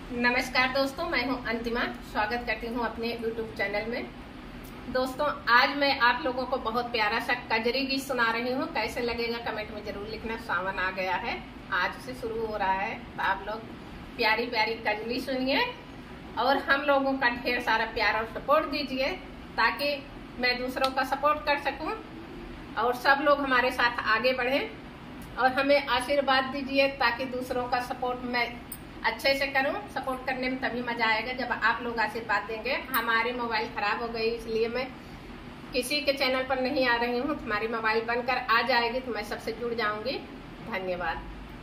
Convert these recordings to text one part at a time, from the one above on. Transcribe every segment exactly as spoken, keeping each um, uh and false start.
नमस्कार दोस्तों, मैं हूं अंतिमा। स्वागत करती हूं अपने यूट्यूब चैनल में। दोस्तों, आज मैं आप लोगों को बहुत प्यारा सा कजरी गीत सुना रही हूं। कैसे लगेगा कमेंट में जरूर लिखना। सावन आ गया है, आज से शुरू हो रहा है, तो आप लोग प्यारी प्यारी कजरी सुनिए और हम लोगों का ढेर सारा प्यार और सपोर्ट दीजिए, ताकि मैं दूसरों का सपोर्ट कर सकूं और सब लोग हमारे साथ आगे बढ़े। और हमें आशीर्वाद दीजिए ताकि दूसरों का सपोर्ट मैं अच्छे से करूं। सपोर्ट करने में तभी मजा आएगा जब आप लोग आशीर्वाद देंगे। हमारी मोबाइल खराब हो गई, इसलिए मैं किसी के चैनल पर नहीं आ रही हूं। हमारी मोबाइल बनकर आ जाएगी तो मैं सबसे जुड़ जाऊंगी। धन्यवाद।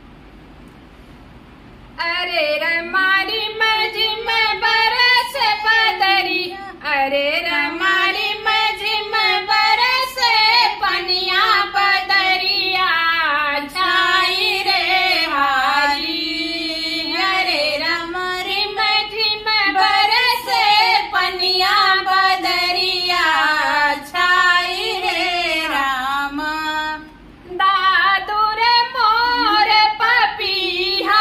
अरे रमारी मजी में बरस बदरी, अरे रमारी मजी में बरस पनिया बदरिया छाई रे हारी। अरे रमारी मजी में बरस पनिया बदरिया छाई रे राम। दादुर मोर पपीहा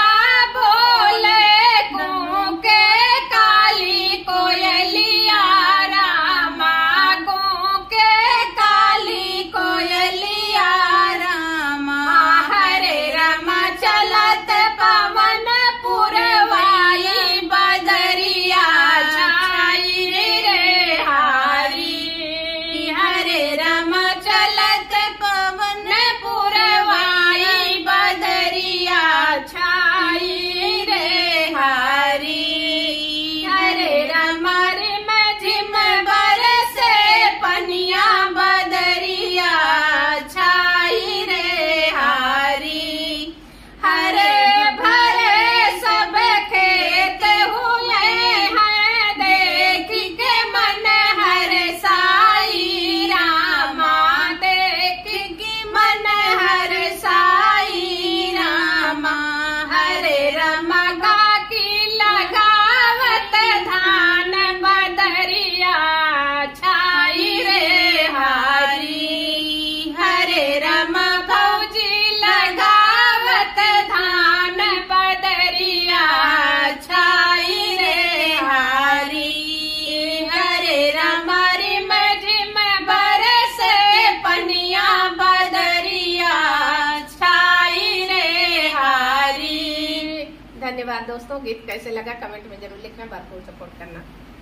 धन्यवाद दोस्तों। गीत कैसे लगा कमेंट में जरूर लिखना, भरपूर सपोर्ट करना।